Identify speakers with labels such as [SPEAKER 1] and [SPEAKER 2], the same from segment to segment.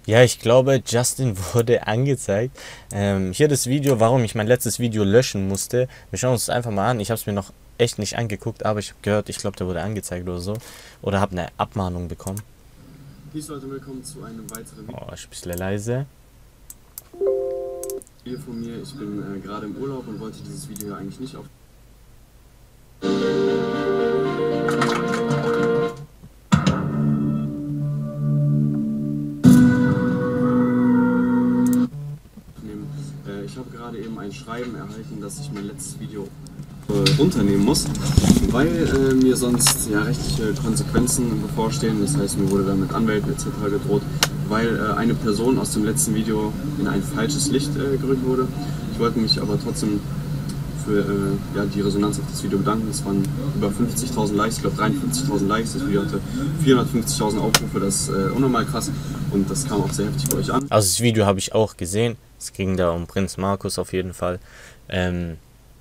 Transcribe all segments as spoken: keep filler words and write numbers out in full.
[SPEAKER 1] Ja, ich glaube, Justin wurde angezeigt. Ähm, hier das Video, warum ich mein letztes Video löschen musste. Wir schauen uns das einfach mal an. Ich habe es mir noch echt nicht angeguckt, aber ich habe gehört, ich glaube, der wurde angezeigt oder so. Oder habe eine Abmahnung bekommen.
[SPEAKER 2] Peace Leute, willkommen zu einem weiteren
[SPEAKER 1] Oh, ich bin ein bisschen leise.
[SPEAKER 2] Video von mir. Ich bin äh, gerade im Urlaub und wollte dieses Video ja eigentlich nicht auf nehmen. Äh, ich habe gerade eben ein Schreiben erhalten, dass ich mein letztes Video äh, runternehmen muss, weil äh, mir sonst ja rechtliche Konsequenzen bevorstehen. Das heißt, mir wurde dann mit Anwälten et cetera gedroht, weil äh, eine Person aus dem letzten Video in ein falsches Licht äh, gerückt wurde. Ich wollte mich aber trotzdem für äh, ja, die Resonanz auf das Video bedanken. Es waren über fünfzigtausend Likes, ich glaube dreiundfünfzigtausend Likes. Das Video hatte vierhundertfünfzigtausend Aufrufe, das ist äh, unnormal krass und das kam auch sehr heftig bei euch an.
[SPEAKER 1] Also das Video habe ich auch gesehen. Es ging da um Prinz Markus auf jeden Fall. Ähm,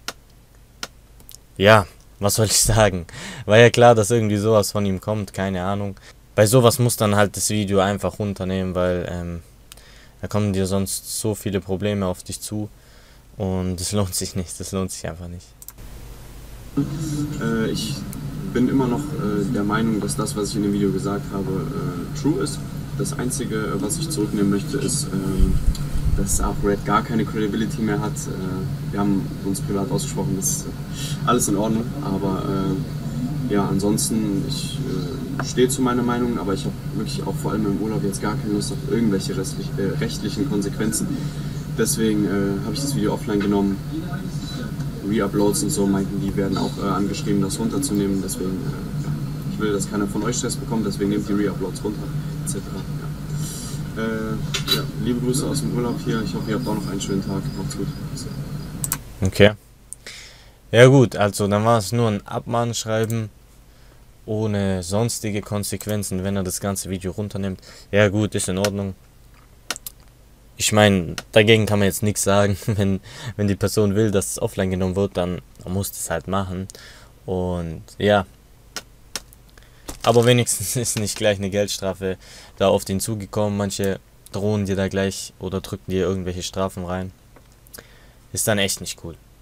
[SPEAKER 1] ja, was soll ich sagen? War ja klar, dass irgendwie sowas von ihm kommt, keine Ahnung. Bei sowas muss dann halt das Video einfach runternehmen, weil ähm, da kommen dir sonst so viele Probleme auf dich zu. Und das lohnt sich nicht, das lohnt sich einfach nicht.
[SPEAKER 2] Äh, ich bin immer noch äh, der Meinung, dass das, was ich in dem Video gesagt habe, äh, true ist. Das Einzige, was ich zurücknehmen möchte, ist, ähm, dass auch Red gar keine Credibility mehr hat. Äh, wir haben uns privat ausgesprochen, das ist äh, alles in Ordnung. Aber äh, ja, ansonsten, ich äh, stehe zu meiner Meinung, aber ich habe wirklich auch vor allem im Urlaub jetzt gar keine Lust auf irgendwelche restlich, äh, rechtlichen Konsequenzen. Deswegen äh, habe ich das Video offline genommen. Reuploads und so meinten, die werden auch äh, angeschrieben, das runterzunehmen. Deswegen, äh, ja, ich will, dass keiner von euch Stress bekommt, deswegen nehmt die Reuploads runter, et cetera. Ja. Äh, ja, liebe Grüße aus dem Urlaub hier. Ich hoffe, ihr habt auch noch einen schönen Tag. Macht's gut.
[SPEAKER 1] Okay. Ja gut, also dann war es nur ein Abmahnschreiben ohne sonstige Konsequenzen, wenn er das ganze Video runternimmt. Ja gut, ist in Ordnung. Ich meine, dagegen kann man jetzt nichts sagen. Wenn, wenn die Person will, dass es offline genommen wird, dann muss es halt machen. Und ja. Aber wenigstens ist nicht gleich eine Geldstrafe da auf den zugekommen. Manche drohen dir da gleich oder drücken dir irgendwelche Strafen rein. Ist dann echt nicht cool.